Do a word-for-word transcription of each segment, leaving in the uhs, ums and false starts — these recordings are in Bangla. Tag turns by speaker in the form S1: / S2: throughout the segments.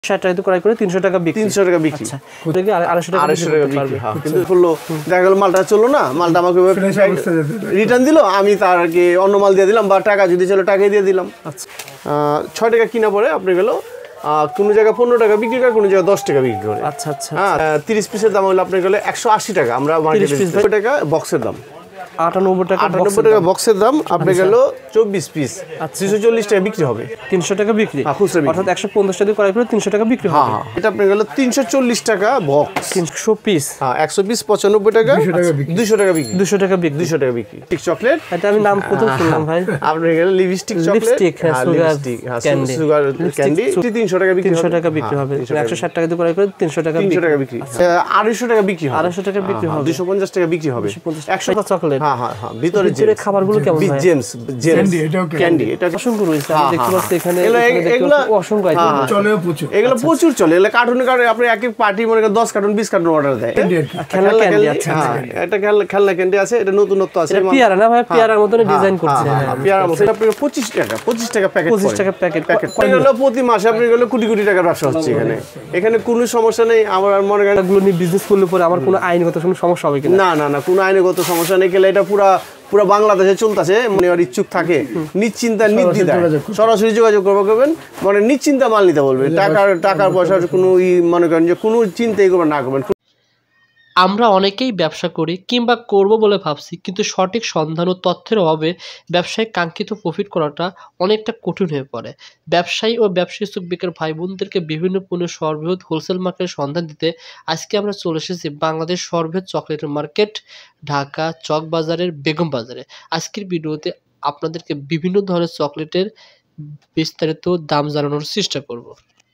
S1: ষাট টাকা দিয়ে ক্রয় করে তিনশো টাকা বিক্রি
S2: তিনশো টাকা বিক্রি
S1: আচ্ছা থেকে আড়াইশো টাকা
S2: আড়াইশো টাকা বিক্রি হ্যাঁ কিন্তু বললো দেখা গেল মালটা চললো না মালটা আমাকে রিটার্ন দিল আমি তারকে অন্য মাল দিয়ে দিলাম বা টাকা যদি ছিল টাকাই দিয়ে দিলাম
S1: আচ্ছা
S2: ছয় টাকা কিনা পরে আপনি গেল কোনো জায়গায় পনেরো টাকা বিক্রি করে কোনো জায়গায় দশ টাকা বিক্রি করে
S1: আচ্ছা আচ্ছা
S2: হ্যাঁ তিরিশ পিসের দাম হলো আপনার গেলে একশো আশি টাকা আমরা মার্কেটে টাকা বক্সের দাম
S1: আটানব্বই টাকা
S2: আটানব্বই টাকা বক্সের দাম আপনি গেল চব্বিশ পিস তিনশো চল্লিশ টাকা বিক্রি হবে
S1: তিনশো টাকা বিক্রি
S2: অর্থাৎ
S1: একশো পঞ্চাশ টাকা ক্রয় করে তিনশো টাকা বিক্রি হবে
S2: এটা আপনি গেল তিনশো চল্লিশ টাকা বক্স
S1: তিনশো পিস
S2: হ্যাঁ একশো পিস পঁচানব্বই টাকা দুশো টাকা বিক্রি
S1: দুশো টাকা বিক্রি
S2: দুশো টাকা বিক্রি চকলেট
S1: এটা আমি নাম কত শুনলাম ভাই
S2: আপনি গেল lipstick chocolate lipstick sugar candy তিনশো টাকা বিক্রি
S1: তিনশো টাকা বিক্রি হবে একশো ষাট টাকা দিয়ে ক্রয় করে তিনশো টাকা
S2: তিনশো টাকা বিক্রি আড়াইশো টাকা বিক্রি হবে
S1: আড়াইশো টাকা বিক্রি হবে
S2: দুশো পঞ্চাশ টাকা বিক্রি হবে
S1: একশো টাকা চকলেট
S2: হ্যাঁ হ্যাঁ হ্যাঁ ভিতরে
S1: ভিতরে খাবারগুলো কেমন
S2: হয় জেমস জেমস ক্যান্ডি এটা
S1: অসংখ্য রয়েছে আমি দেখতে পাচ্ছি এখানে
S2: এগুলো
S1: অসংখ্য আইটেম
S2: চলে প্রচুর এগুলো প্রচুর চলে এগুলো কার্টুনে কার্টুনে আপনি এক এক পার্টি মনে করেন দশ কার্টুন বিশ কার্টুন অর্ডার দেয়
S1: খেলনা ক্যান্ডি আছে
S2: এটা খেলনা ক্যান্ডি আছে এটা নতুনত্ব আছে
S1: পিয়ারা না ভাই পিয়ারার মতন ডিজাইন করছে
S2: পিয়ারার মতো আপনি পঁচিশ টাকা পঁচিশ টাকা প্যাকেট
S1: পঁচিশ টাকা প্যাকেট
S2: প্যাকেট এগুলো প্রতি মাসে আপনি গেলে কোটি কোটি টাকার ব্যবসা হচ্ছে এখানে এখানে কোনো সমস্যা নেই আমার মনে করেন
S1: এগুলো নিয়ে বিজনেস করলে পরে আমার কোনো আইনগত কোনো সমস্যা হবে কিনা
S2: না না না কোনো আইনগত সমস্যা নেই গেলে এটা পুরো পুরো বাংলাদেশে চলতেছে মনে আর ইচ্ছুক থাকে নিশ্চিন্তা নির্দ্বিধায় সরাসরি যোগাযোগ করবো করবেন মানে নিশ্চিন্তা মাল নিতে বলবে টাকার টাকার পয়সার কোনো ই মনে করেন যে কোনো চিন্তাই করবেন না করবেন।
S3: আমরা অনেকেই ব্যবসা করি কিংবা করব বলে ভাবছি কিন্তু সঠিক সন্ধান ও তথ্যের অভাবে ব্যবসায় কাঙ্ক্ষিত প্রফিট করাটা অনেকটা কঠিন হয়ে পড়ে। ব্যবসায়ী ও ব্যবসায়ী ইচ্ছুক বেকার ভাই বোনদেরকে বিভিন্ন পণ্যের সর্ববৃহৎ হোলসেল মার্কেটের সন্ধান দিতে আজকে আমরা চলে এসেছি বাংলাদেশ সর্ববৃহৎ চকলেটের মার্কেট ঢাকা চক বাজারের বেগম বাজারে। আজকের ভিডিওতে আপনাদেরকে বিভিন্ন ধরনের চকলেটের বিস্তারিত দাম জানানোর চেষ্টা করব।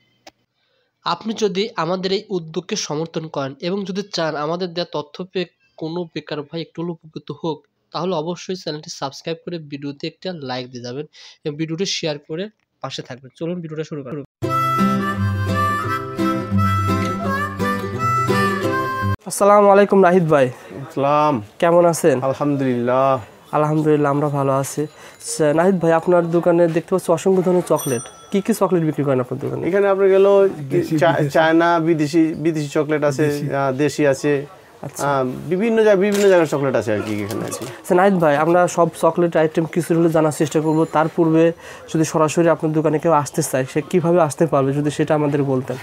S3: আপনি যদি আমাদের এই উদ্যোগকে সমর্থন করেন এবং যদি চান আমাদের দেওয়া তথ্য পেয়ে কোনো বেকার ভাই একটু উপকৃত হোক তাহলে অবশ্যই চ্যানেলটি সাবস্ক্রাইব করে ভিডিওতে একটা লাইক দিয়ে যাবেন এবং ভিডিওটি শেয়ার করে পাশে থাকবেন। চলুন ভিডিওটা শুরু করুন।
S1: আসসালামু আলাইকুম নাহিদ ভাই।
S2: আসসালাম,
S1: কেমন আছেন?
S2: আলহামদুলিল্লাহ।
S1: আলহামদুলিল্লাহ আমরা ভালো আছি। নাহিদ ভাই আপনার দোকানে দেখতে পাচ্ছি অসংখ্য ধরনের চকলেট, কি কি চকলেট বিক্রি করেন আপনার দোকানে?
S2: এখানে আপনার গেল চায়না বিদেশি বিদেশি চকলেট আছে, দেশি আছে, বিভিন্ন জায়গায় বিভিন্ন জায়গার চকলেট আছে আর কি এখানে আছে।
S1: নাহিদ ভাই আমরা সব চকলেট আইটেম কিছু হলে জানার চেষ্টা করব, তার পূর্বে যদি সরাসরি আপনার দোকানে কেউ আসতে চায় সে কিভাবে আসতে পারবে যদি সেটা আমাদের বলতেন।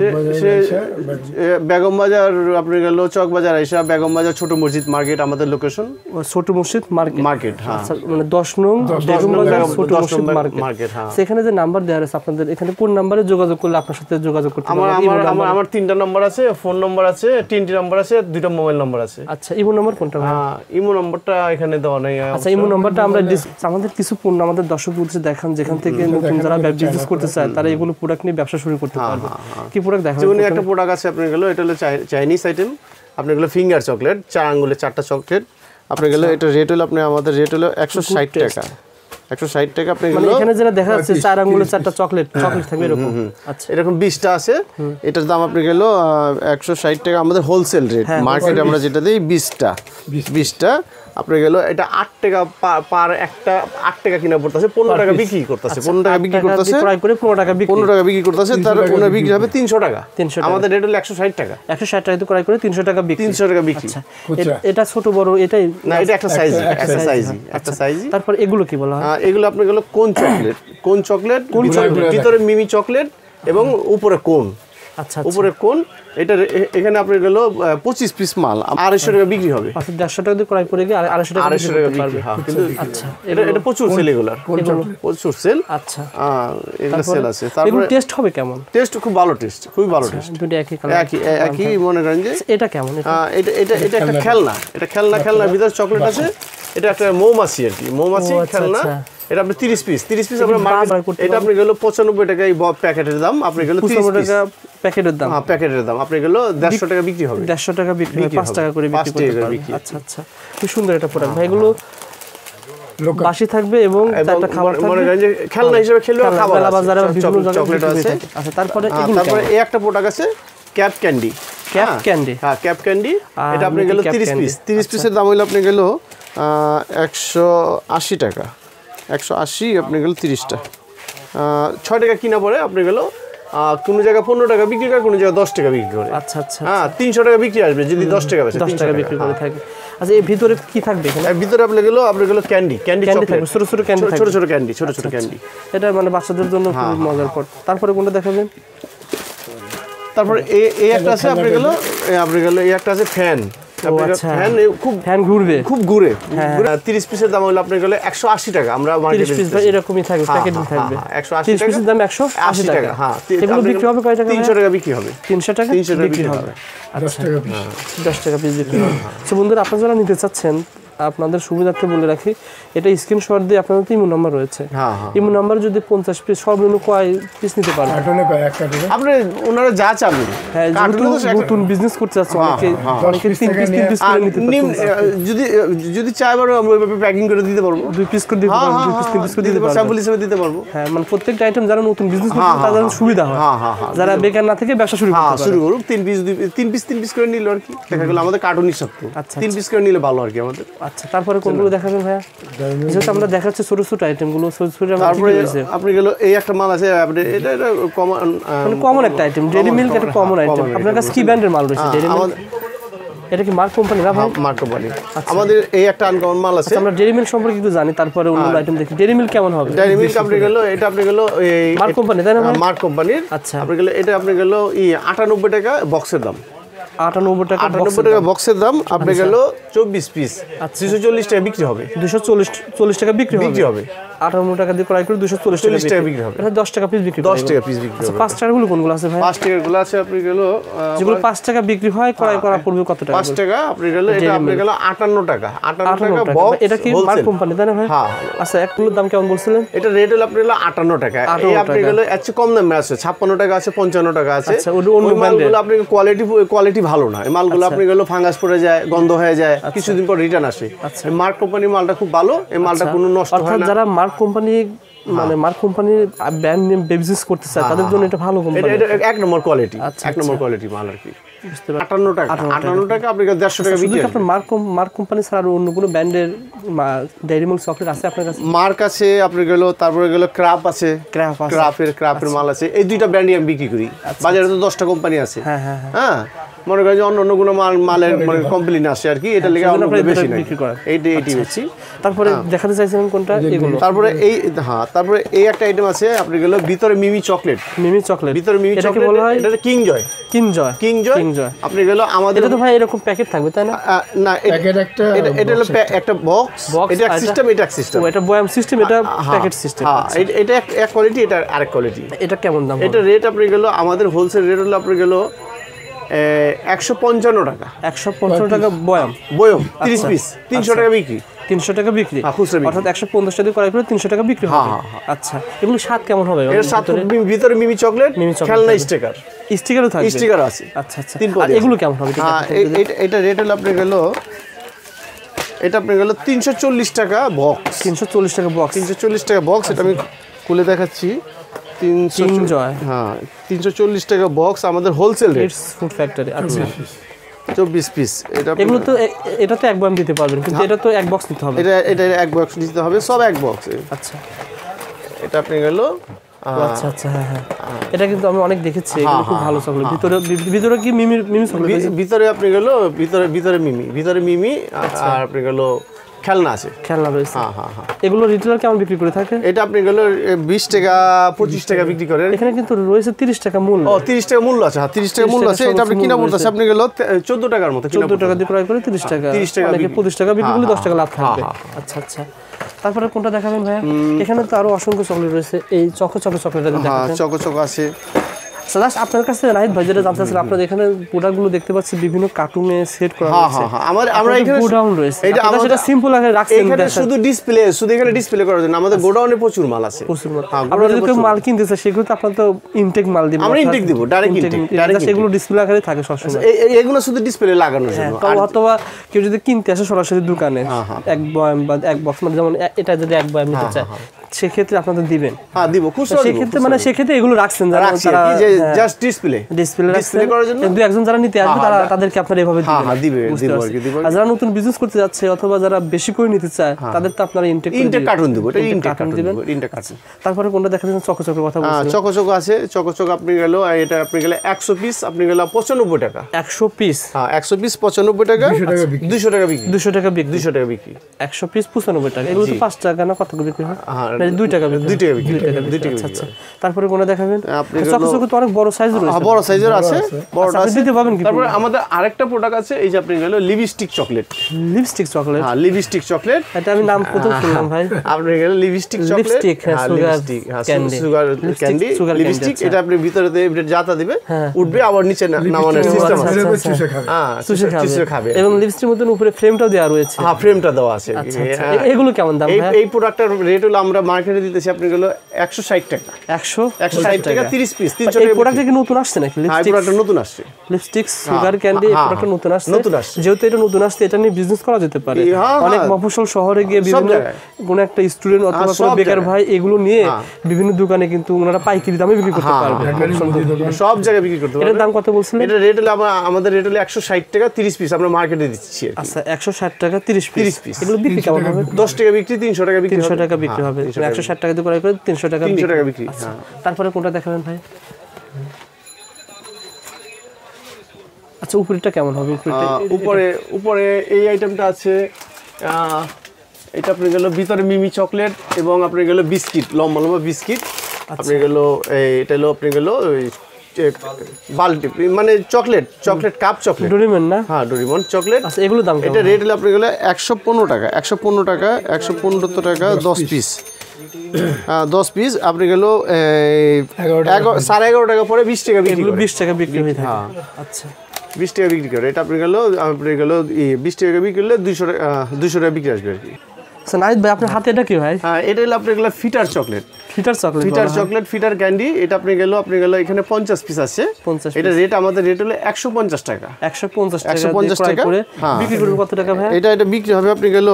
S2: বেগম বাজার আপনি গেল চক বাজার আইসা বেগম বাজার ছোট মসজিদ মার্কেট আমাদের লোকেশন
S1: ছোট মসজিদ মার্কেট
S2: মার্কেট হ্যাঁ
S1: মানে দশ নং বেগম বাজার ছোট মসজিদ
S2: মার্কেট হ্যাঁ।
S1: সেখানে যে নাম্বার দেওয়া আছে আপনাদের এখানে কোন নাম্বারে যোগাযোগ করলে আপনার সাথে যোগাযোগ করতে
S2: পারবে? আমার আমার আমার তিনটা নাম্বার আছে, ফোন নাম্বার আছে, তিনটি নাম্বার আছে, দুইটা মোবাইল নাম্বার আছে।
S1: আচ্ছা ইমো নাম্বার কোনটা?
S2: হ্যাঁ ইমো নাম্বারটা এখানে দেওয়া নাই।
S1: আচ্ছা ইমো নাম্বারটা আমরা আমাদের কিছু পণ্য আমাদের দর্শক বলতে দেখান যেখান থেকে নতুন যারা বিজনেস করতে চায় তারা এগুলো প্রোডাক্ট নিয়ে ব্যবসা শুরু করতে পারবে। কি প্রোডাক্ট দেখান? যেমন
S2: একটা প্রোডাক্ট আছে আপনার গেল এটা হলো চাইনিজ আইটেম, আপনার গেল ফিঙ্গার চকলেট, চার আঙ্গুলের চারটা চকলেট আপনার গেল এটা রেট হলো আপনার আমাদের রেট হলো একশো ষাট টাকা একশো ষাট টাকা আপনি গেল
S1: এখানে যেটা দেখা যাচ্ছে চার আঙ্গুলের চারটা চকলেট চকলেট থাকবে এরকম।
S2: আচ্ছা এরকম বিশটা আছে, এটার দাম আপনি গেল একশো ষাট টাকা আমাদের হোলসেল রেট, মার্কেটে আমরা যেটা দিই বিশটা বিশটা আপনি গেল এটা আট টাকা পার একটা, আট টাকা কিনা পড়তেছে, পনেরো টাকা বিক্রি করতেছে, পনেরো টাকা বিক্রি করতেছে
S1: ক্রয় করে পনেরো টাকা
S2: পনেরো টাকা বিক্রি করতেছে, তার পনেরো বিক্রি হবে তিনশো টাকা। তিনশো আমাদের রেট হলো একশো ষাট টাকা
S1: একশো ষাট টাকা ক্রয় করে তিনশো টাকা বিক্রি
S2: তিনশো টাকা বিক্রি।
S1: এটা ছোট বড় এটাই
S2: না, এটা একটা সাইজ একটা সাইজই একটা সাইজই।
S1: তারপর এগুলো কি বলা হয়?
S2: এগুলো আপনি গেল কোন চকলেট, কোন চকলেট কোন ভিতরে মিমি চকলেট এবং উপরে কোন। আচ্ছা উপরে কোন এটা এখানে আপনার গেল পঁচিশ পিস মাল আড়াইশো টাকা বিক্রি হবে।
S1: আচ্ছা দেড়শো টাকা দিয়ে ক্রয় করে গিয়ে আড়াইশো টাকা
S2: আড়াইশো টাকা বিক্রি হবে কিন্তু আচ্ছা এটা এটা প্রচুর সেল, এগুলো প্রচুর সেল।
S1: আচ্ছা
S2: এগুলো সেল আছে।
S1: তারপরে টেস্ট হবে কেমন?
S2: টেস্ট খুব ভালো, টেস্ট খুবই ভালো টেস্ট,
S1: দুটো একই কালার
S2: একই একই মনে করেন যে
S1: এটা কেমন?
S2: এটা এটা এটা একটা খেলনা, এটা খেলনা খেলনার ভিতরে চকলেট আছে, এটা একটা মৌমাছি আর কি, মৌমাছি খেলনা। এটা আপনি তিরিশ পিস তিরিশ পিস আপনার মার্কেট এটা আপনি গেল পঁচানব্বই টাকা এই প্যাকেটের দাম, আপনি গেল তিরিশ টাকা
S1: প্যাকেটের দাম।
S2: হ্যাঁ প্যাকেটের দাম আপনি গেল দেড়শো টাকা বিক্রি হবে,
S1: দেড়শো টাকা বিক্রি হবে, পাঁচ টাকা করে বিক্রি করতে পারবেন। আচ্ছা আচ্ছা খুব সুন্দর একটা প্রোডাক্ট ভাই, এগুলো বাসি থাকবে এবং একটা খাবার থাকবে,
S2: মনে করেন যে খেলনা হিসেবে খেললেও খাবার
S1: আছে, বাজারে বিভিন্ন
S2: চকলেট আছে।
S1: আচ্ছা তারপরে এগুলো
S2: তারপরে এই একটা প্রোডাক্ট আছে ক্যাপ ক্যান্ডি,
S1: ক্যাপ ক্যান্ডি
S2: হ্যাঁ ক্যাপ ক্যান্ডি, এটা আপনি গেল তিরিশ পিস তিরিশ পিসের দাম হইলো আপনি গেল একশো আশি টাকা একশো আশি আপনি গেল তিরিশটা, ছয় টাকা কিনা পরে আপনি গেল কোনো জায়গায় পনেরো টাকা বিক্রি করে, কোনো জায়গায় দশ টাকা বিক্রি করে।
S1: আচ্ছা আচ্ছা
S2: হ্যাঁ, তিনশো টাকা বিক্রি আসবে যদি দশ টাকা বেচে,
S1: দশ টাকা বিক্রি করে থাকে। আচ্ছা, এর ভিতরে কি থাকবে এখানে?
S2: এর ভিতরে আপনার গেলো আপনার গেলো ক্যান্ডি, ক্যান্ডি চকলেট,
S1: ছোট ছোট ক্যান্ডি,
S2: ছোট ছোট ক্যান্ডি, ছোট ছোট ক্যান্ডি।
S1: এটা মানে বাচ্চাদের জন্য খুব মজার পট। তারপরে কোনটা দেখাবেন?
S2: তারপরে এই এই একটা আছে আপনার গেলো, আপনার গেলো এই একটা আছে ফ্যান। ফ্যান খুব
S1: ফ্যান ঘুরবে,
S2: খুব ঘুরে। তিরিশ পিসের দাম হলো আপনার গেলে একশো আশি টাকা। আমরা মার্কেটে
S1: এরকমই থাকবে, প্যাকেটিং থাকবে
S2: একশো আশি টাকা,
S1: পিসের দাম একশো আশি টাকা।
S2: হ্যাঁ,
S1: এগুলো বিক্রি হবে কয় টাকা?
S2: তিনশো টাকা বিক্রি হবে।
S1: তিনশো টাকা
S2: তিনশো টাকা
S1: বিক্রি হবে। দশ টাকা পিস, দশ টাকা পিস বিক্রি হবে। তো বন্ধুরা, আপনারা যারা নিতে চাচ্ছেন, আপনাদের সুবিধার্থে বলে রাখি, এটা স্ক্রিনশট দিয়ে আপনাদের ইমো নাম্বার রয়েছে। ইমো নাম্বার যদি পঞ্চাশ পিস সর্বনিম্ন কয় পিস নিতে পারবেন?
S2: আপনি ওনারা যা চাবেন।
S1: হ্যাঁ, নতুন বিজনেস করতে চাচ্ছে অনেকে, অনেকে তিন পিস তিন পিস করে নিতে পারবেন।
S2: যদি যদি চাই পারো আমরা ওইভাবে প্যাকিং করে দিতে পারবো,
S1: দুই পিস করে দিতে পারবো, দুই পিস তিন পিস করে দিতে পারবো,
S2: স্যাম্পল হিসেবে দিতে পারবো।
S1: হ্যাঁ, মানে প্রত্যেকটা আইটেম যারা নতুন বিজনেস করতে তাদের সুবিধা হয়, যারা বেকার না থেকে ব্যবসা শুরু করতে পারে।
S2: শুরু করুক, তিন পিস তিন পিস তিন পিস করে নিল আর কি। দেখা গেল আমাদের কার্টুনই সত্য, তিন পিস করে নিলে ভালো আর কি আমাদের।
S1: আচ্ছা, তারপরে কোনগুলো দেখাবেন ভাইয়া? যেহেতু আমরা দেখাচ্ছি ছোট ছোট আইটেমগুলো, ছোট ছোট।
S2: তারপরে আপনি গেল এই একটা মাল আছে, আপনি এটা এটা কমন
S1: মানে কমন একটা আইটেম, ডেইরি মিল্ক একটা কমন আইটেম। আপনার কাছে কি ব্র্যান্ডের মাল রয়েছে? ডেইরি মিল্ক, এটা কি মার্ক কোম্পানি না ভাই?
S2: Mark company. আমাদের এই একটা আনকমন মাল আছে।
S1: আমরা ডেইরি মিল্ক সম্পর্কে একটু জানি, তারপরে অন্য আইটেম দেখি। ডেইরি মিল্ক কেমন হবে?
S2: ডেইরি মিল্ক আপনি গেল এটা আপনি গেল এই
S1: মার্ক কোম্পানি, তাই না?
S2: মার্ক কোম্পানির।
S1: আচ্ছা,
S2: আপনি গেল এটা আপনি গেল এই আটানব্বই টাকা বক্সের দাম।
S1: আটানব্বই টাকা
S2: আটানব্বই টাকা বক্সের দাম। আপনি গেল চব্বিশ পিস দুশো চল্লিশ টাকা বিক্রি হবে।
S1: দুশো চল্লিশ চল্লিশ টাকা বিক্রি
S2: বিক্রি হবে।
S1: আটানব্বই টাকা দিয়ে ক্রয় করে দুশো চল্লিশ টাকা বিক্রি হবে। দশ টাকা পিস বিক্রি,
S2: দশ টাকা পিস বিক্রি হবে।
S1: পাঁচ টাকাগুলো কোনগুলো আছে ভাই?
S2: পাঁচ টাকাগুলো আছে আপনি গেল,
S1: যেগুলো পাঁচ টাকা বিক্রি হয় ক্রয় করা পড়বে কত টাকা?
S2: পাঁচ টাকা আপনি গেল, এটা আপনি গেল আটান্ন টাকা। আটান্ন টাকা বক্স।
S1: এটা কি মার্ক কোম্পানি, তাই না ভাই?
S2: হ্যাঁ।
S1: আচ্ছা, একগুলোর দাম কেমন বলছিলেন?
S2: এটা রেট হলো আপনি গেল আটান্ন টাকা। এই আপনি গেল এত কম দামে আছে, ছাপ্পান্ন টাকা আছে, পঞ্চান্ন টাকা আছে।
S1: আচ্ছা, ওই অন্য
S2: মালগুলো আপনি কোয়ালিটি কোয়ালিটি ভালো না। এই মালগুলো আপনি গেল ফাঙ্গাস পড়ে যায়, গন্ধ হয়ে যায়, কিছুদিন পর রিটার্ন আসে। মার্ক কোম্পানির মালটা খুব ভালো, এই মালটা কোনো নষ্ট হয় না।
S1: যারা মার্ক কোম্পানি মানে মার্ক কোম্পানির ব্র্যান্ড নেম বিজনেস করতে চায় তাদের জন্য এটা ভালো কোম্পানি,
S2: এটা এক নম্বর কোয়ালিটি, এক নম্বর কোয়ালিটি মাল আর কি। আটান্ন টাকা, আটান্ন টাকা আপনি দেড়শো টাকা বিক্রি।
S1: আপনার মার্ক মার্ক কোম্পানি ছাড়া আর অন্য কোনো ব্র্যান্ডের ডেইরি মিল্ক চকলেট আছে আপনার কাছে?
S2: মার্ক আছে আপনি গেল, তারপরে গেল ক্রাপ আছে,
S1: ক্রাপ আছে,
S2: ক্রাফের ক্রাফের মাল আছে। এই দুইটা ব্র্যান্ডই আমি বিক্রি করি। বাজারে তো দশটা কোম্পানি আছে।
S1: হ্যাঁ হ্যাঁ
S2: হ্যাঁ, মনে করেন যে অন্য অন্য কোনো মাল মালের মানে কমপ্লেন আসে আর কি, এটা লেগে আমরা বেশি নাই
S1: বিক্রি করেন।
S2: এইটা এইটি বেশি।
S1: তারপরে দেখাতে চাইছিলেন কোনটা? এগুলো।
S2: তারপরে এই হ্যাঁ, তারপরে এই একটা আইটেম আছে আপনি গেল ভিতরে মিমি চকলেট।
S1: মিমি চকলেট,
S2: ভিতরে মিমি চকলেট
S1: বলা হয়
S2: এটা king joy.
S1: King joy,
S2: king joy,
S1: king joy.
S2: আপনি গেল আমাদের
S1: এটা তো ভাই এরকম প্যাকেট থাকবে, তাই না?
S2: না, প্যাকেট একটা, এটা এটা হলো একটা বক্স, এটা এক সিস্টেম, এটা এক সিস্টেম।
S1: ও, এটা বয়াম সিস্টেম, এটা প্যাকেট সিস্টেম।
S2: হ্যাঁ, এটা এক কোয়ালিটি, এটা আরেক কোয়ালিটি।
S1: এটা কেমন দাম?
S2: এটা রেট আপনি গেল আমাদের হোলসেল রেট হলো আপনি গেল একশো পঞ্চান্ন টাকা।
S1: একশো পঞ্চান্ন টাকা বয়াম,
S2: বয়াম তিরিশ পিস তিনশো টাকা বিক্রি।
S1: তিনশো টাকা বিক্রি, অর্থাৎ একশো পঞ্চাশ টাকা ক্রয় করে তিনশো টাকা বিক্রি হবে। আচ্ছা, এগুলো স্বাদ কেমন হবে?
S2: এর স্বাদ ভিতরে মিমি চকলেট, খেলনা স্টিকার,
S1: স্টিকারও থাকবে,
S2: স্টিকার আছে।
S1: আচ্ছা আচ্ছা, আর এগুলো কেমন হবে?
S2: হ্যাঁ, এটা রেট হলো আপনি গেল, এটা আপনি গেল তিনশো চল্লিশ টাকা বক্স।
S1: তিনশো চল্লিশ টাকা বক্স,
S2: তিনশো চল্লিশ টাকা বক্স। এটা আমি খুলে দেখাচ্ছি। তিনশো
S1: জয়,
S2: হ্যাঁ, তিনশো চল্লিশ টাকা বক্স আমাদের হোলসেল রেট,
S1: ফুড ফ্যাক্টরি। আচ্ছা,
S2: চব্বিশ পিস। এটা
S1: এগুলো তো এটা তো এক বয়াম দিতে পারবেন, কিন্তু এটা তো এক বক্স নিতে হবে।
S2: এটা এটা এক বক্স নিতে হবে, সব এক বক্স।
S1: আচ্ছা,
S2: এটা আপনি গেল।
S1: আচ্ছা আচ্ছা, হ্যাঁ হ্যাঁ, এটা কিন্তু আমি অনেক দেখেছি, এগুলো খুব ভালো চকলেট। ভিতরে ভিতরে কি মিমি মিমি চকলেট?
S2: ভিতরে আপনি গেল, ভিতরে ভিতরে মিমি, ভিতরে মিমি, আর আপনি গেল খেলনা আছে,
S1: খেলনা রয়েছে।
S2: হ্যাঁ হ্যাঁ হ্যাঁ।
S1: এগুলো রিটেলার কেমন বিক্রি করে থাকে?
S2: এটা আপনি গেল বিশ টাকা পঁচিশ টাকা বিক্রি করেন।
S1: এখানে কিন্তু রয়েছে তিরিশ টাকা মূল্য।
S2: ও, তিরিশ টাকা মূল্য আছে। হ্যাঁ, তিরিশ টাকা মূল্য আছে। এটা আপনি কিনা পড়তেছে আপনি গেল চোদ্দ টাকার মতো,
S1: চোদ্দ টাকা দিয়ে ক্রয় করে তিরিশ টাকা,
S2: তিরিশ টাকা
S1: অনেকে পঁচিশ টাকা বিক্রি করলে দশ টাকা লাভ থাকবে। আচ্ছা আচ্ছা, তারপরে কোনটা দেখাবেন ভাইয়া? এখানে তো আরো অসংখ্য চকলেট রয়েছে। এই চকো চকো চকলেট দেখাবেন?
S2: চকো চকো আছে।
S1: সাদাস, আপনার কাছে রাহিত ভাই যেটা জানতে চাচ্ছিলাম, আপনাদের এখানে প্রোডাক্টগুলো দেখতে পাচ্ছি বিভিন্ন কার্টুনে সেট করা
S2: হ্যাঁ
S1: আছে।
S2: হ্যাঁ হ্যাঁ, আমাদের আমরা এখানে
S1: গোডাউন রয়েছে,
S2: এটা
S1: আপনারা সেটা সিম্পল আকারে রাখছেন।
S2: এখানে শুধু ডিসপ্লে, শুধু এখানে ডিসপ্লে করার জন্য আমাদের গোডাউনে প্রচুর মাল আছে,
S1: প্রচুর মাল। আপনারা যদি কেউ মাল কিনতে চায় সেগুলো তো আপনারা তো ইনটেক মাল দিবেন।
S2: আমরা ইনটেক দিব, ডাইরেক্ট ইনটেক, ডাইরেক্ট
S1: সেগুলো ডিসপ্লে আকারে থাকে সবসময়।
S2: এগুলো শুধু ডিসপ্লে লাগানোর জন্য।
S1: অথবা কেউ যদি কিনতে আসে সরাসরি দোকানে এক বয়াম বা এক বক্স, মানে যেমন এটা যদি এক বয়াম নিতে চায় সেক্ষেত্রে আপনাদের দিবেন?
S2: হ্যাঁ দিব, খুচরা
S1: সেক্ষেত্রে মানে সেক্ষেত্রে এগুলো রাখছেন যারা
S2: জাস্ট ডিসপ্লে
S1: ডিসপ্লে ডিসপ্লে করার জন্য দুই একজন যারা নিতে আসবে তারা তাদেরকে আপনারা এভাবে দিবেন?
S2: হ্যাঁ দিবে দিব আর কি দিব।
S1: আর যারা নতুন বিজনেস করতে যাচ্ছে অথবা যারা বেশি করে নিতে চায় তাদের তো আপনারা ইনটেক
S2: ইনটেক কার্টুন দিব, এটা ইনটেক কার্টুন দিবেন, ইনটেক কার্টুন।
S1: তারপরে কোনটা দেখাচ্ছেন? চকচকের কথা বলছেন।
S2: চকচক আছে, চকচক আপনি গেল এটা আপনি গেলে একশো পিস আপনি গেল পঁচানব্বই টাকা।
S1: একশো পিস?
S2: হ্যাঁ একশো পিস পঁচানব্বই টাকা, দুইশো টাকা বিক্রি,
S1: দুইশো টাকা বিক্রি,
S2: দুইশো টাকা বিক্রি।
S1: একশো পিস পঁচানব্বই টাকা, এগুলো তো পাঁচ টাকা না কত করে বিক্রি হয়? দুই টাকা
S2: দুই টাকা বিক্রি, দুই টাকা।
S1: আচ্ছা তারপরে কোনটা দেখাবেন? চকচক তো অনেক বড় সাইজ রয়েছে।
S2: বড় সাইজের আছে, বড়টা আছে
S1: দিতে পারবেন কি?
S2: তারপরে আমাদের আরেকটা প্রোডাক্ট আছে, এই যে আপনি গেল লিপস্টিক চকলেট।
S1: Lipstick chocolate?
S2: হ্যাঁ লিপস্টিক চকলেট,
S1: এটা আমি নাম প্রথম শুনলাম ভাই।
S2: আপনি গেল লিপস্টিক চকলেট, হ্যাঁ লিপস্টিক, হ্যাঁ সুগার ক্যান্ডি লিপস্টিক। এটা আপনি ভিতরে দিয়ে জাতা দিবে, উঠবে আবার নিচে নামানোর সিস্টেম আছে। হ্যাঁ চুষে খাবে।
S1: এবং লিপস্টিকের মধ্যে উপরে ফ্রেমটাও দেওয়া রয়েছে?
S2: হ্যাঁ ফ্রেমটা দেওয়া আছে।
S1: এগুলো কেমন দাম ভাই?
S2: এই প্রোডাক্টের রেট হলো আমরা মার্কেটে দিতেছি আপনি গেল একশো ষাট টাকা।
S1: একশো
S2: ষাট টাকা তিরিশ পিস, তিনশো টাকা।
S1: এই প্রোডাক্টটা কি নতুন আসছে নাকি?
S2: হ্যাঁ প্রোডাক্টটা নতুন আসছে,
S1: লিপস্টিক সুগার ক্যান্ডি এই প্রোডাক্টটা নতুন আসছে।
S2: নতুন আসছে,
S1: যেহেতু এটা নতুন আসছে এটা নিয়ে বিজনেস করা যেতে পারে। অনেক মফস্বল শহরে গিয়ে বিভিন্ন কোন একটা স্টুডেন্ট অথবা কোনো বেকার ভাই এগুলো নিয়ে বিভিন্ন দোকানে কিন্তু ওনারা পাইকারি দামে বিক্রি করতে পারবে,
S2: সব জায়গায় বিক্রি করতে পারবে।
S1: এটার দাম কত বলছিলেন?
S2: এটা রেট হলো আমাদের রেট হলো একশো ষাট টাকা তিরিশ পিস আমরা মার্কেটে দিচ্ছি।
S1: আচ্ছা একশো ষাট টাকা তিরিশ পিস। এগুলো বিক্রি কেমন হবে?
S2: দশ টাকা বিক্রি, তিনশো টাকা বিক্রি,
S1: তিনশো টাকা বিক্রি হবে। একশো ষাট টাকা দিয়ে ক্রয় করে তিনশো টাকা
S2: তিনশো টাকা বিক্রি।
S1: তারপরে কোনটা দেখাবেন ভাই? আচ্ছা উপরেটা কেমন হবে?
S2: উপরে উপরে এই আইটেমটা আছে, এটা আপনি গেল ভিতরে মিমি চকলেট এবং আপনি গেল বিস্কিট, লম্বা লম্বা বিস্কিট। আপনি গেল এটা হলো আপনি গেল বালতি মানে chocolate, chocolate cup chocolate,
S1: Doraemon না?
S2: হ্যাঁ ডোরিমন চকলেট।
S1: আচ্ছা এগুলো দাম
S2: এটা রেট হলো আপনি গেল একশো পনেরো টাকা, একশো পনেরো টাকা, একশো পনেরো টাকা দশ পিস। দশ পিস আপনি গেল সাড়ে এগারো টাকা পরে বিশ টাকা বিক্রি,
S1: বিশ টাকা বিক্রি হয়ে থাকে। আচ্ছা
S2: বিশ টাকা বিক্রি করে। এটা আপনি গেল আপনি গেল বিশ টাকা বিক্রি করলে দুইশো টাকা দুইশো টাকা বিক্রি আসবে আর কি।
S1: আচ্ছা নাহিদ ভাই আপনার হাতে এটা কি ভাই?
S2: হ্যাঁ এটা হলো আপনি গেল fitter chocolate,
S1: fitter chocolate,
S2: fitter chocolate, fitter candy. এটা আপনি গেল আপনি গেল এখানে পঞ্চাশ পিস আছে। এটা রেট আমাদের রেট হলো একশো পঞ্চাশ টাকা,
S1: একশো পঞ্চাশ টাকা,
S2: একশো পঞ্চাশ টাকা
S1: করে বিক্রি করবেন কত টাকা ভাই?
S2: এটা এটা বিক্রি হবে আপনি গেল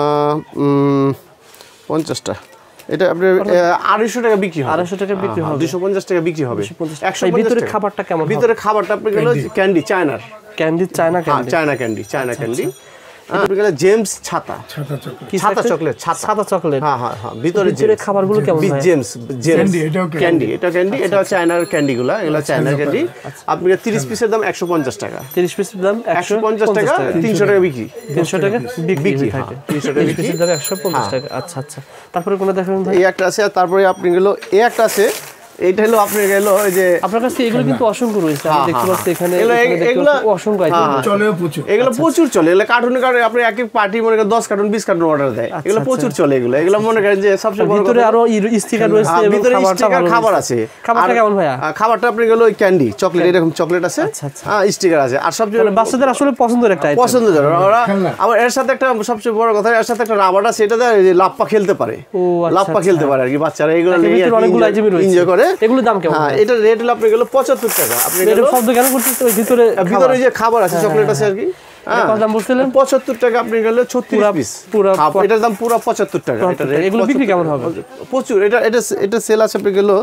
S2: পঞ্চাশটা, এটা আপনার আড়াইশো টাকা বিক্রি হবে,
S1: আড়াইশো টাকা বিক্রি হবে,
S2: দুশো পঞ্চাশ টাকা বিক্রি হবে।
S1: একশো ভিতরে খাবারটা কেমন?
S2: ভিতরে খাবারটা আপনি গেল ক্যান্ডি, চায়নার
S1: candy, China candy,
S2: China candy, China candy. Gems ছাতা, ছাতা চকলেট, ছাতা চকলেট। হ্যাঁ হ্যাঁ হ্যাঁ ভিতরে
S1: যে খাবারগুলো কেমন হয়?
S2: জেমস জেমস ক্যান্ডি, এটা ক্যান্ডি, এটা চায়নার ক্যান্ডিগুলো, এগুলো চায়নার ক্যান্ডি। আপনি তিরিশ পিসের দাম একশো পঞ্চাশ টাকা,
S1: তিরিশ পিসের দাম
S2: একশো পঞ্চাশ টাকা, তিনশো টাকা বিক্রি,
S1: তিনশো টাকা বিক্রি থাকে,
S2: তিনশো টাকা বিক্রি,
S1: দাম একশো পঞ্চাশ টাকা। আচ্ছা আচ্ছা তারপরে কোনটা দেখাবেন ভাই?
S2: এই একটা আছে, আর তারপরে আপনি গেল এই একটা আছে, এইটা হলো আপনি গেল ওই যে
S1: আপনার কাছে এগুলো কিন্তু অসংখ্য রয়েছে, আমি দেখতে পাচ্ছি এখানে
S2: এগুলো
S1: অসংখ্য আইটেম
S2: চলে, প্রচুর এগুলো প্রচুর চলে। এগুলো কার্টুন কার্টুন আপনি এক এক পার্টি মনে করেন দশ কার্টুন বিশ কার্টুন অর্ডার দেয়, এগুলো প্রচুর চলে। এগুলো এগুলো মনে করেন যে সবচেয়ে বড়
S1: ভিতরে আরো স্টিকার রয়েছে এবং
S2: ভিতরে স্টিকার খাবার আছে।
S1: খাবারটা কেমন ভাইয়া?
S2: খাবারটা আপনি গেল ওই ক্যান্ডি চকলেট, এরকম চকলেট আছে, হ্যাঁ স্টিকার আছে। আর সবচেয়ে
S1: বাচ্চাদের আসলে পছন্দের একটা আইটেম,
S2: পছন্দের ওরা। আবার এর সাথে একটা সবচেয়ে বড় কথা, এর সাথে একটা রাবার আছে, এটা দিয়ে লাপ্পা খেলতে পারে, লাপ্পা খেলতে পারে আর কি বাচ্চারা। এগুলো নিয়ে
S1: অনেকগুলো আইটেম রয়েছে,
S2: এনজয় করে।
S1: এগুলো দাম কেমন?
S2: এটা রেট হলো আপনি গেল পঁচাত্তর টাকা। আপনি
S1: এটা শব্দ কেন করতেছেন? ওই ভিতরে
S2: ভিতরে যে খাবার আছে, চকলেট আছে আর কি।
S1: কত দাম বলছিলেন?
S2: পঁচাত্তর টাকা আপনি গেল ছত্রিশ পিস, পুরো এটার দাম পুরো পঁচাত্তর টাকা। এটা রেট
S1: এগুলো বিক্রি কেমন হবে?
S2: প্রচুর। এটা এটা এটা সেল আছে আপনি গেল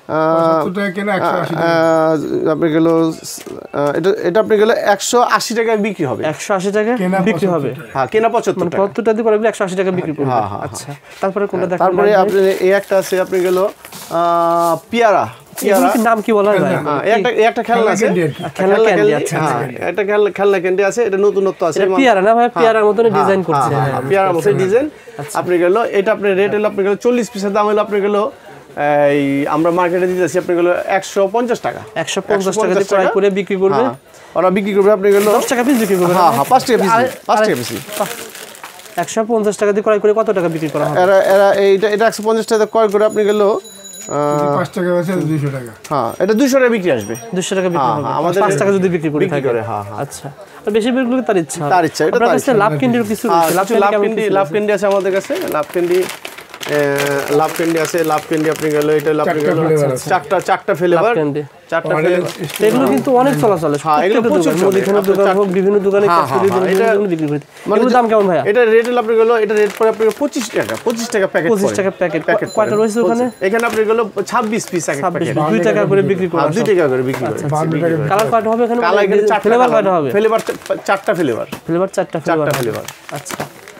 S2: আপনি গেল এটা এটা আপনি গেলে একশো আশি টাকায় বিক্রি হবে,
S1: একশো আশি টাকা বিক্রি হবে।
S2: হ্যাঁ কেনা পঁচাত্তর টাকা,
S1: পঁচাত্তর টাকা দিয়ে করে একশো আশি টাকা বিক্রি করবে। আচ্ছা তারপরে কোনটা দেখেন?
S2: তারপরে আপনি এই একটা আছে আপনি গেল পেয়ারা,
S1: নাম কি বলা হয়?
S2: একটা একটা খেলনা আছে, খেলনা ক্যান্ডি। আচ্ছা একটা খেলনা ক্যান্ডি আছে, এটা নতুনত্ব আছে।
S1: পেয়ারা না ভাই? পেয়ারার মতন ডিজাইন করছে,
S2: পেয়ারার মতো ডিজাইন। আপনি গেল এটা আপনি রেট হলো আপনি গেল চল্লিশ পিসের দাম হলো আপনি গেল এই আমরা মার্কেটে দিতেছি আপনি গেল একশো পঞ্চাশ টাকা,
S1: একশো পঞ্চাশ টাকা দিয়ে ক্রয় করে বিক্রি করবে।
S2: ওরা বিক্রি করবে আপনি গেল
S1: দশ টাকা পিস বিক্রি করবে।
S2: হ্যাঁ হ্যাঁ পাঁচ টাকা পিস, পাঁচ টাকা পিস।
S1: একশো পঞ্চাশ টাকা দিয়ে ক্রয় করে কত টাকা বিক্রি করা হবে?
S2: এরা এরা এইটা এটা একশো পঞ্চাশ টাকা ক্রয় করে আপনি গেল
S4: পাঁচ টাকা আছে দুইশো টাকা।
S2: হ্যাঁ এটা দুইশো টাকা বিক্রি আসবে,
S1: দুইশো টাকা বিক্রি হবে আমাদের পাঁচ টাকা যদি বিক্রি করে থাকে। হ্যাঁ হ্যাঁ আচ্ছা। আর বেশি বিক্রি করলে তার ইচ্ছা,
S2: তার ইচ্ছা। এটা
S1: তার ইচ্ছা। লাভ ক্যান্ডির কিছু রয়েছে,
S2: লাভ ক্যান্ডি লাভ ক্যান্ডি আছে আমাদের কাছে। লাভ ক্যান্ডি লাভ ক্যান্ডি আছে, লাভ ক্যান্ডি আপনি গেল এটা লাভ চারটা চারটা ফ্লেভার, চারটা ফ্লেভার,
S1: এগুলো কিন্তু অনেক চলাচলে।
S2: হ্যাঁ এগুলো প্রচুর
S1: মুদিখানার দোকান হোক, বিভিন্ন দোকানে বিক্রি করে। এগুলোর দাম কেমন ভাইয়া?
S2: এটা রেট আপনি গেল এটা রেট পড়ে আপনার পঁচিশ টাকা, পঁচিশ টাকা প্যাকেট,
S1: পঁচিশ টাকা প্যাকেট। কয়টা রয়েছে ওখানে?
S2: এখানে আপনি গেল ছাব্বিশ পিস এক প্যাকেট,
S1: দুই টাকা করে বিক্রি করে,
S2: দুই টাকা করে বিক্রি করে।
S1: কালার কয়টা হবে এখানে?
S2: কালার এখানে চারটা
S1: ফ্লেভার কয়টা হবে?
S2: ফ্লেভার চারটা ফ্লেভার,
S1: ফ্লেভার চারটা
S2: চারটা ফ্লেভার।
S1: আচ্ছা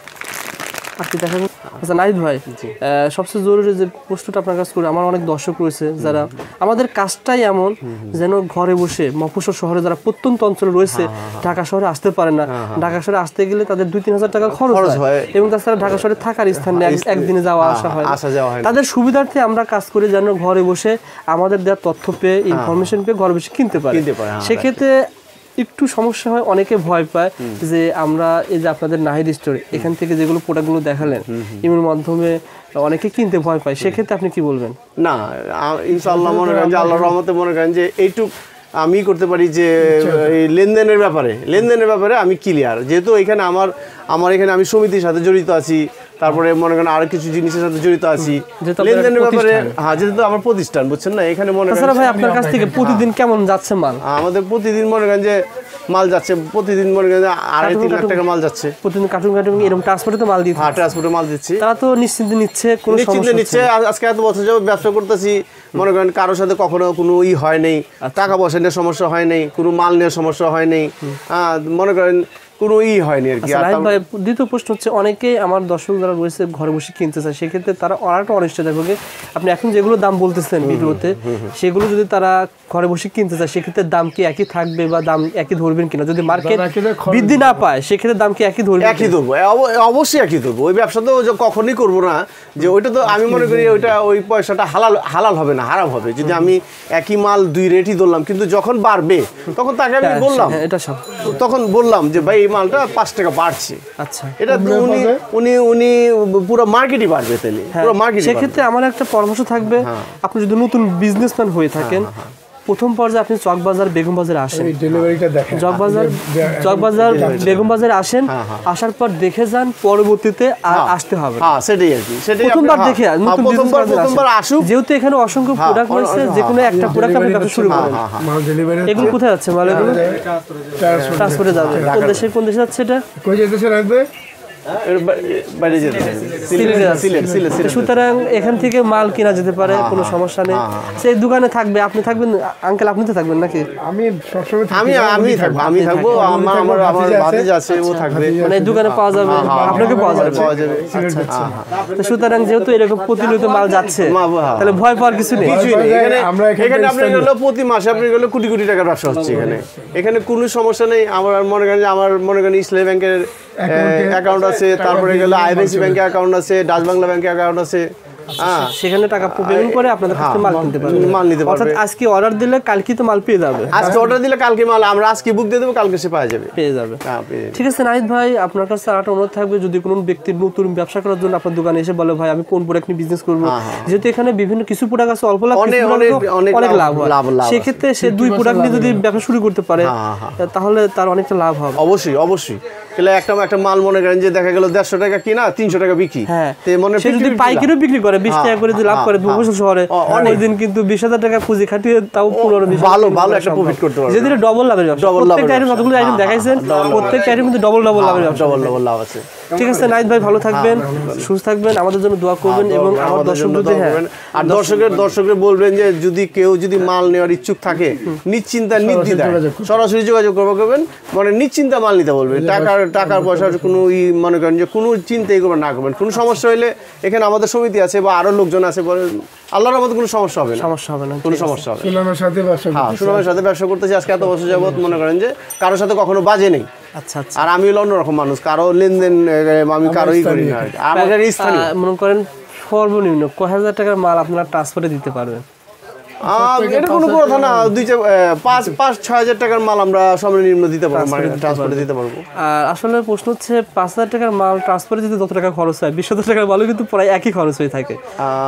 S1: আপনি দেখেন। আচ্ছা নাহিদ ভাই, সবচেয়ে জরুরি যে প্রশ্নটা আপনার কাছে করি, আমার অনেক দর্শক রয়েছে যারা আমাদের কাজটাই এমন যেন ঘরে বসে মফস্বল শহরে যারা প্রত্যন্ত অঞ্চলে রয়েছে, ঢাকা শহরে আসতে পারে না, ঢাকা শহরে আসতে গেলে তাদের দুই তিন হাজার টাকা খরচ হয় এবং তাছাড়া ঢাকা শহরে থাকার স্থান নেই, একদিনে যাওয়া আসা হয়, তাদের সুবিধার্থে আমরা কাজ করি যেন ঘরে বসে আমাদের দেওয়ার তথ্য পেয়ে ইনফরমেশন পেয়ে ঘরে বসে কিনতে পারে। সেক্ষেত্রে একটু সমস্যা হয়, অনেকে ভয় পায় যে আমরা এই যে আপনাদের নাহিদ স্টোর এখান থেকে যেগুলো প্রোডাক্টগুলো দেখালেন ইমের মাধ্যমে অনেকে কিনতে ভয় পায়, সেক্ষেত্রে আপনি কি বলবেন?
S2: না ইনশাআল্লাহ মনে করেন যে আল্লাহর রহমতে মনে করেন যে এইটুক আমি করতে পারি যে এই লেনদেনের ব্যাপারে লেনদেনের ব্যাপারে আমি ক্লিয়ার, যেহেতু এখানে আমার আমার এখানে আমি সমিতির সাথে জড়িত আছি, তারপরে মনে করেন আরো কিছু জিনিসের সাথে জড়িত আছি লেনদেনের ব্যাপারে। হ্যাঁ যেহেতু আমার প্রতিষ্ঠান বুঝছেন না, এখানে মনে করেন
S1: ভাই আপনার কাছ থেকে প্রতিদিন কেমন যাচ্ছে মাল?
S2: আমাদের প্রতিদিন মনে করেন যে মাল যাচ্ছে, প্রতিদিন মনে করেন আড়াই তিন লাখ টাকা মাল যাচ্ছে প্রতিদিন,
S1: কার্টুন কার্টুন এরকম ট্রান্সপোর্টে তো মাল দিচ্ছে।
S2: হ্যাঁ ট্রান্সপোর্টে মাল দিচ্ছি,
S1: তারা তো নিশ্চিন্তে নিচ্ছে, কোনো
S2: নিশ্চিন্তে নিচ্ছে। আজকে এত বছর যাবত ব্যবসা করতেছি, মনে করেন কারোর সাথে কখনো কোনো ই হয় নাই, টাকা পয়সা নিয়ে সমস্যা হয় নাই, কোনো মাল নিয়ে সমস্যা হয় নাই, হ্যাঁ মনে করেন কোনো ই হয়নি আর কি।
S1: দ্বিতীয় প্রশ্ন হচ্ছে, অনেকেই আমার দর্শক যারা রয়েছে ঘরে বসে কিনতে চায়, সেক্ষেত্রে তারা অনেকটা অনিশ্চিত থাকবে। আপনি এখন যেগুলো দাম বলতেছেন ভিডিওতে, সেগুলো যদি তারা ঘরে বসে কিনতে চায় সেক্ষেত্রে দাম কি একই থাকবে বা দাম একই ধরবেন কিনা? যদি মার্কেট বৃদ্ধি না পায় সেক্ষেত্রে দাম কি একই ধরবে?
S2: একই ধরবো, অবশ্যই একই ধরবো। ওই ব্যবসা তো কখনই করবো না যে ওইটা তো আমি মনে করি ওইটা ওই পয়সাটা হালাল হালাল হবে না, হারাম হবে যদি আমি একই মাল দুই রেটই ধরলাম। কিন্তু যখন বাড়বে তখন তাকে আমি বললাম,
S1: এটা
S2: তখন বললাম যে ভাই এই মালটা পাঁচ টাকা বাড়ছে।
S1: আচ্ছা
S2: এটা উনি উনি উনি পুরো মার্কেটই বাড়বে, তাহলে পুরো মার্কেট।
S1: সেক্ষেত্রে আমার একটা পরামর্শ থাকবে, আপনি যদি নতুন বিজনেসম্যান হয়ে থাকেন, প্রথম পর্যায়ে আপনি চকবাজার বেগম বাজারে আসেন, চকবাজার চকবাজার বেগম বাজারে আসেন, আসার পর দেখে যান, পরবর্তীতে আর আসতে হবে।
S2: হ্যাঁ সেটাই আর কি, সেটাই
S1: প্রথমবার দেখে নতুন বিজনেসম্যান প্রথমবার আসুক, যেহেতু এখানে অসংখ্য প্রোডাক্ট রয়েছে, যে কোনো একটা প্রোডাক্ট আপনি ব্যবসা শুরু করেন। এগুলো কোথায় যাচ্ছে মাল? এগুলো ট্রান্সপোর্টে যাবে। কোন দেশে কোন দেশে যাচ্ছে এটা?
S4: কই দেশে রাখবে?
S1: সুতরাং এখান থেকে মাল কেনা যেতে পারে, কোনো সমস্যা নেই। সেই দোকানে থাকবে, আপনি থাকবেন আঙ্কেল? আপনি তো থাকবেন নাকি?
S4: আমি সবসময়
S2: আমি আমি থাকবো, আমি থাকবো, আমার আমার আমার ভাতিজা আছে, ও থাকবে।
S1: মানে দোকানে পাওয়া যাবে, আপনাকে পাওয়া যাবে, পাওয়া যাবে। সুতরাং যেহেতু এরকম প্রতিনিয়ত মাল যাচ্ছে, তাহলে ভয় পাওয়ার কিছু নেই।
S2: কিছুই নেই। এখানে এখানে আপনি গেল প্রতি মাসে আপনি গেল কোটি কোটি টাকার ব্যবসা হচ্ছে এখানে, এখানে কোনো সমস্যা নেই। আমার মনে করেন যে আমার মনে করেন ইসলামী ব্যাংকের অ্যাকাউন্ট আছে, তারপরে গেলে আইবিসি ব্যাংকে অ্যাকাউন্ট আছে, ডাচ বাংলা ব্যাংকে অ্যাকাউন্ট আছে,
S1: সেখানে টাকা পেমেন্ট করে আপনাদের কাছে মাল কিনতে পারবে,
S2: মাল নিতে পারবে।
S1: অর্থাৎ আজকে অর্ডার দিলে কালকে তো মাল পেয়ে যাবে।
S2: আজকে অর্ডার দিলে কালকে মাল আমরা আজকে বুক দিয়ে দেবো, কালকে সে পেয়ে যাবে,
S1: পেয়ে যাবে। ঠিক আছে নাহিদ ভাই, আপনার কাছে আরেকটা অনুরোধ থাকবে, যদি কোনো ব্যক্তির নতুন ব্যবসা করার জন্য আপনার দোকানে এসে বলে ভাই আমি কোন প্রোডাক্ট নিয়ে বিজনেস করবো, যেহেতু এখানে বিভিন্ন কিছু প্রোডাক্ট আছে, অল্প লাভ অনেক লাভ হয়, সেক্ষেত্রে সে দুই প্রোডাক্ট নিয়ে যদি ব্যবসা শুরু করতে পারে তাহলে তার অনেকটা লাভ হবে।
S2: অবশ্যই অবশ্যই। একটা একটা মাল মনে করেন যে দেখা গেল দেড়শো টাকা কিনা তিনশো টাকা বিক্রি,
S1: হ্যাঁ সে যদি পাইকারিও বিক্রি করে বিশ টাকা করে লাভ করে মফস্বল শহরে, অনেক দিন কিন্তু বিশ হাজার টাকা পুঁজি খাটিয়ে তাও পনেরো বিশ
S2: ভালো ভালো একটা প্রফিট করতে পারবে,
S1: যেদিন ডবল লাভের ব্যবসা। প্রত্যেকটা আইটেম যতগুলো আইটেম দেখাইছেন প্রত্যেকটা আইটেম কিন্তু ডবল ডবল লাভের ব্যবসা,
S2: ডবল ডবল লাভ আছে।
S1: ঠিক আছে নাহিদ ভাই, ভালো থাকবেন, সুস্থ থাকবেন, আমাদের জন্য দোয়া করবেন এবং আমার দর্শকদের হ্যাঁ
S2: আর দর্শকের দর্শকদের বলবেন যে যদি কেউ যদি মাল নেওয়ার ইচ্ছুক থাকে নিশ্চিন্তা নির্দ্বিধায় সরাসরি যোগাযোগ করবেন, মানে নিশ্চিন্তা মাল নিতে বলবেন। টাকার টাকার পয়সার কোনো ই মনে করেন যে কোনো চিন্তাই করবেন না করবেন। কোনো সমস্যা হলে এখানে আমাদের সমিতি আছে বা আরো লোকজন আছে, আল্লাহর মধ্যে কোনো সমস্যা হবে না,
S1: সমস্যা হবে না,
S2: কোনো সমস্যা হবে না।
S4: সুনামের সাথে ব্যবসা,
S2: হ্যাঁ সুনামের সাথে ব্যবসা করতেছি আজকে এত বছর যাবত, মনে করেন যে কারোর সাথে কখনো বাজে নেই।
S1: আচ্ছা আচ্ছা।
S2: আর আমি হলো অন্যরকম মানুষ, কারো লেনদেন আমি কারোই করি না। আমাদের স্থানীয়
S1: মনে করেন সর্বনিম্ন কয় হাজার টাকার মাল আপনারা ট্রান্সফারে দিতে পারবেন?
S2: এটা কোনো কথা না, দুই পাঁচ পাঁচ ছয় হাজার টাকার মাল আমরা সর্বনিম্ন দিতে পারবো, মানে ট্রান্সপোর্টে দিতে পারবো।
S1: আর আসলে প্রশ্ন হচ্ছে পাঁচ হাজার টাকার মাল ট্রান্সপোর্টে যদি যত টাকা খরচ হয় বিশ হাজার টাকার মালও কিন্তু প্রায় একই খরচ হয়ে থাকে।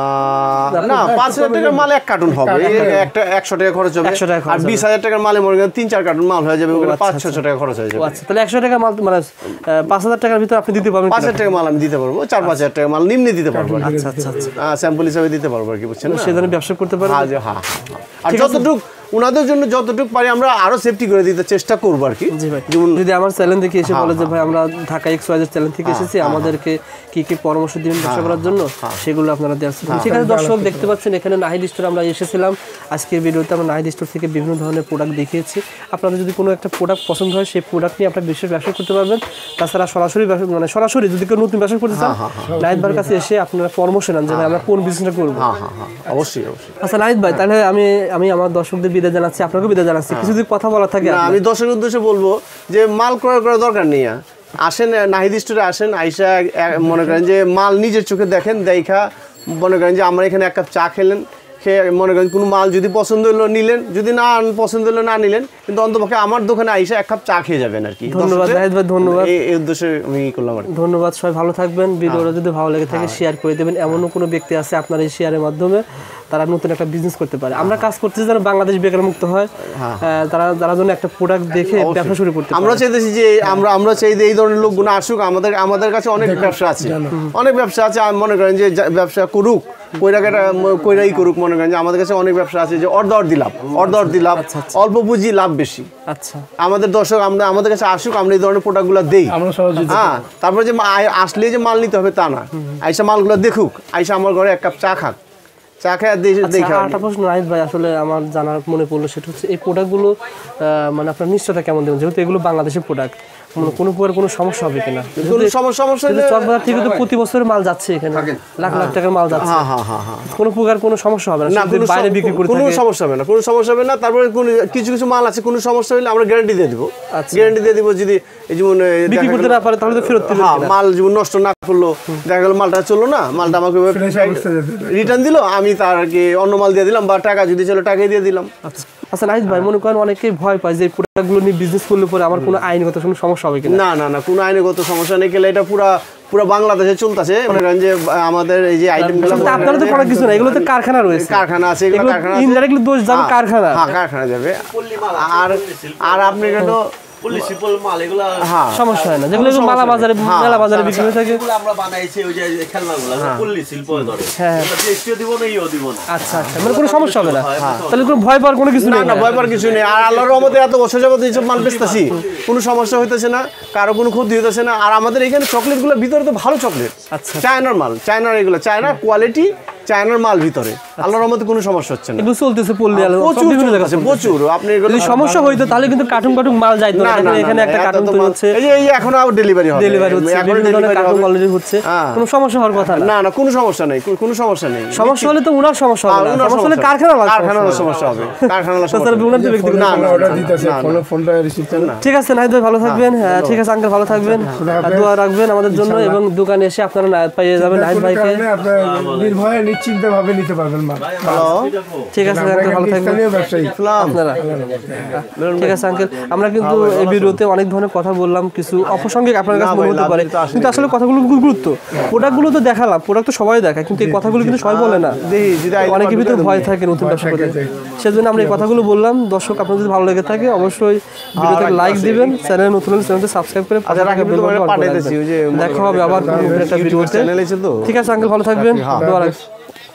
S2: না, পাঁচ হাজার টাকার মাল এক কার্টন হবে, একটা একশো টাকা খরচ হবে। আর বিশ হাজার টাকার মালে মনে করেন তিন চার কার্টন মাল হয়ে যাবে, ওখানে পাঁচ ছশো টাকা খরচ হয়ে যাবে।
S1: আচ্ছা, তাহলে একশো টাকা মাল মানে পাঁচ হাজার টাকার ভিতরে আপনি দিতে পারবেন?
S2: পাঁচ হাজার টাকা মাল আমি দিতে পারবো, চার পাঁচ হাজার টাকা মাল নিম্নে দিতে পারবো।
S1: আচ্ছা আচ্ছা আচ্ছা,
S2: স্যাম্পল হিসাবে দিতে পারবো আর কি, বুঝছেন?
S1: সেজন্য ব্যবসা করতে পারবেন।
S2: হ্যাঁ হ্যাঁ, আর যতটুকু ওনাদের জন্য যতটুকু পারি আমরা আরো সেফটি করে দিতে চেষ্টা করবো আর কি।
S1: জি ভাই, যদি আমার চ্যানেল থেকে এসে বলে যে ভাই আমরা Dhaka X Y Z channel থেকে এসেছি, আমাদেরকে কি কি পরামর্শ দিবেন ব্যবসা করার জন্য, সেগুলো আপনারা দেওয়ার। ঠিক আছে দর্শক, দেখতে পাচ্ছেন এখানে নাহিদ স্টোর আমরা এসেছিলাম। আজকের ভিডিওতে আমরা নাহিদ স্টোর থেকে বিভিন্ন ধরনের প্রোডাক্ট দেখিয়েছি। আপনাদের যদি কোনো একটা প্রোডাক্ট পছন্দ হয় সেই প্রোডাক্ট নিয়ে আপনারা বিশেষ ব্যবসা করতে পারবেন। তাছাড়া সরাসরি মানে সরাসরি যদি কেউ নতুন ব্যবসা করতে চান, নাহিদ ভাইয়ের কাছে এসে আপনারা পরামর্শ নেন যে ভাই আমরা কোন বিজনেসটা করবো।
S2: অবশ্যই অবশ্যই।
S1: আচ্ছা নাহিদ ভাই, তাহলে আমি আমি আমার দর্শকদের বিদায় জানাচ্ছি, আপনাকে বিদায় জানাচ্ছি। কিছু যদি কথা বলা থাকে?
S2: আমি দর্শকের উদ্দেশ্যে বলবো যে মাল ক্রয় করার দরকার নেই, আসেন নাহিদ স্টোরে আসেন, আইসা মনে করেন যে মাল নিজের চোখে দেখেন, দেখা মনে করেন যে আমরা এখানে এক কাপ চা খেলেন, খেয়ে মনে করেন কোনো মাল যদি পছন্দ হলো নিলেন, যদি না পছন্দ হলো না নিলেন, কিন্তু অন্তপক্ষে আমার দোকানে আইসা এক কাপ চা খেয়ে যাবেন আর কি।
S1: ধন্যবাদ নাহিদ ভাই, ধন্যবাদ।
S2: এই উদ্দেশ্যে আমি করলাম আর কি।
S1: ধন্যবাদ, সবাই ভালো থাকবেন। ভিডিওটা যদি ভালো লেগে থাকে শেয়ার করে দেবেন। এমনও কোনো ব্যক্তি আছে আপনার এই শেয়ারের মাধ্যমে তারা নতুন একটা বিজনেস করতে পারে। আমরা কাজ করতেছি যেন বাংলাদেশ বেকার মুক্ত হয়, তারা তারা যেন একটা প্রোডাক্ট দেখে ব্যবসা শুরু করতে পারে।
S2: আমরা চাইতেছি যে আমরা আমরা চাই যে এই ধরনের লোকগুলো আসুক, আমাদের আমাদের কাছে অনেক ব্যবসা আছে, অনেক ব্যবসা আছে। মনে করেন যে ব্যবসা করুক, কইরাটা কইরাই করুক, মনে করেন যে আমাদের কাছে অনেক ব্যবসা আছে যে অর্ধ অর্ধি লাভ, অর্ধ অর্ধি লাভ, অল্প পুঁজি লাভ বেশি।
S1: আচ্ছা,
S2: আমাদের দর্শক আমরা আমাদের কাছে আসুক, আমরা এই ধরনের প্রোডাক্টগুলো দেই। হ্যাঁ, তারপরে যে আসলে যে মাল নিতে হবে তা না, আইসা মালগুলো দেখুক, আইসা আমার ঘরে এক কাপ চা খাক, চা খায় দেখে।
S1: একটা প্রশ্ন নাহিদ ভাই, আসলে আমার জানার মনে পড়লো, সেটা হচ্ছে এই প্রোডাক্টগুলো মানে আপনার নিশ্চয়তা কেমন দেবেন, যেহেতু এগুলো বাংলাদেশের প্রোডাক্ট, কোনো প্রকার কোনো সমস্যা হবে কিনা?
S2: সমস্যা
S1: চকবাজার থেকে তো প্রতি বছর মাল যাচ্ছে, এখানে লাখ লাখ টাকার মাল যাচ্ছে, কোনো প্রকার কোনো সমস্যা হবে না? বাইরে বিক্রি করতে
S2: কোনো সমস্যা হবে না, কোনো সমস্যা হবে না। তারপরে কিছু কিছু মাল আছে, কোনো সমস্যা হলে আমরা গ্যারান্টি দিয়ে দিব, গ্যারান্টি দিয়ে দিব। যদি এই যেমন
S1: বিক্রি করতে না পারে তাহলে তো ফেরত দিবেন।
S2: মাল যেমন নষ্ট না করলো, দেখা গেল মালটা চললো না, মালটা আমাকে রিটার্ন দিল, আমি তার কি অন্য মাল দিয়ে দিলাম, বা টাকা যদি চলো টাকাই দিয়ে দিলাম।
S1: আচ্ছা নাহিদ ভাই, মনে করেন অনেকেই ভয় পায় যে এই প্রোডাক্টগুলো নিয়ে বিজনেস করলে পরে আমার কোনো আইনগত কোনো সমস্যা হবে কিনা?
S2: না না না, কোনো আইনগত সমস্যা নেই, গেলে এটা পুরা পুরো বাংলাদেশে চলতেছে। মনে করেন যে আমাদের এই যে আইটেমগুলো,
S1: আপনারা তো করার কিছু না, এগুলো তো কারখানা রয়েছে,
S2: কারখানা আছে, এগুলো কারখানা
S1: ইনডাইরেক্টলি দোষ যাবে কারখানা।
S2: হ্যাঁ, কারখানা যাবে। আর আর আপনি কেন
S1: সমস্যা হয় না, যেগুলো মালা বাজারে মেলা বাজারে বিক্রি হয়ে থাকে,
S5: আমরা বানাইছি ওই যে খেলনাগুলো পল্লী শিল্প ধরে।
S1: হ্যাঁ,
S5: টেস্টিও দিব না, ইও দিব না।
S1: আচ্ছা আচ্ছা, মানে কোনো সমস্যা হবে না, তাহলে কোনো ভয় পাওয়ার কোনো কিছু
S2: না
S1: নেই।
S2: না, ভয় পাওয়ার কিছু নেই। আর আল্লাহর রহমতে এত বছর যাবত এইসব মাল বেচতেছি, কোনো সমস্যা হইতেছে না, কারো কোনো ক্ষতি হইতেছে না। আর আমাদের এখানে চকলেটগুলো ভিতরে তো ভালো চকলেট,
S1: আচ্ছা,
S2: চায়নার মাল, চায়নার এগুলো চায়না কোয়ালিটি, চায়নার মাল ভিতরে, আল্লাহর রহমতে কোনো সমস্যা হচ্ছে না।
S1: এগুলো চলতেছে পল্লী আলো
S2: প্রচুর চলতেছে, প্রচুর। আপনি
S1: যদি সমস্যা হইতো তাহলে কিন্তু কার্টুন কার্টুন মাল যাইতো না, এখানে একটা কার্টুন তৈরি হচ্ছে,
S2: এই যে এই এখন আবার ডেলিভারি হবে,
S1: ডেলিভারি হচ্ছে, বিভিন্ন ধরনের কার্টুন অলরেডি হচ্ছে, কোনো সমস্যা হওয়ার কথা না।
S2: না না, কোনো সমস্যা নেই, কোনো সমস্যা নেই।
S1: সমস্যা হলে তো উনার সমস্যা হবে না, সমস্যা হলে কারখানা লাগবে,
S2: কারখানার সমস্যা হবে, কারখানার সমস্যা হবে।
S1: উনার তো ব্যক্তিগত
S2: না না,
S4: অর্ডার দিতেছে, ফোনে ফোনটা রিসিভ করেন না।
S1: ঠিক আছে নাহিদ ভাই, ভালো থাকবেন। ঠিক আছে আঙ্কেল, ভালো থাকবেন, দোয়া রাখবেন আমাদের জন্য, এবং দোকানে এসে আপনারা পেয়ে যাবেন নাহিদ ভাইকে,
S4: আপনারা নির্ভয়ে নিশ্চিন্ত ভাবে নিতে পারবেন মাল।
S1: ঠিক আছে আঙ্কেল, ভালো থাকবেন আপনারা। ঠিক আছে আঙ্কেল, আমরা কিন্তু এই ভিডিওতে অনেক ধরনের কথা বললাম, কিছু অপ্রাসঙ্গিক আপনার কাছে মনে হতে পারে, কিন্তু আসলে কথাগুলো গুরুত্ব। প্রোডাক্টগুলো তো দেখালাম, প্রোডাক্ট তো সবাই দেখায়, কিন্তু এই কথাগুলো কিন্তু সবাই বলে না, অনেকের ভিতরে ভয় থাকে নতুন ব্যবসা করতে। সেজন্য আমরা এই কথাগুলো বললাম। দর্শক, আপনার যদি ভালো লেগে থাকে অবশ্যই ভিডিওতে লাইক দিবেন, চ্যানেল নতুন হলে চ্যানেলটি সাবস্ক্রাইব করে দেখা হবে আবার একটা ভিডিওতে। ঠিক আছে আঙ্কেল, ভালো থাকবেন, দোয়া রাখবেন।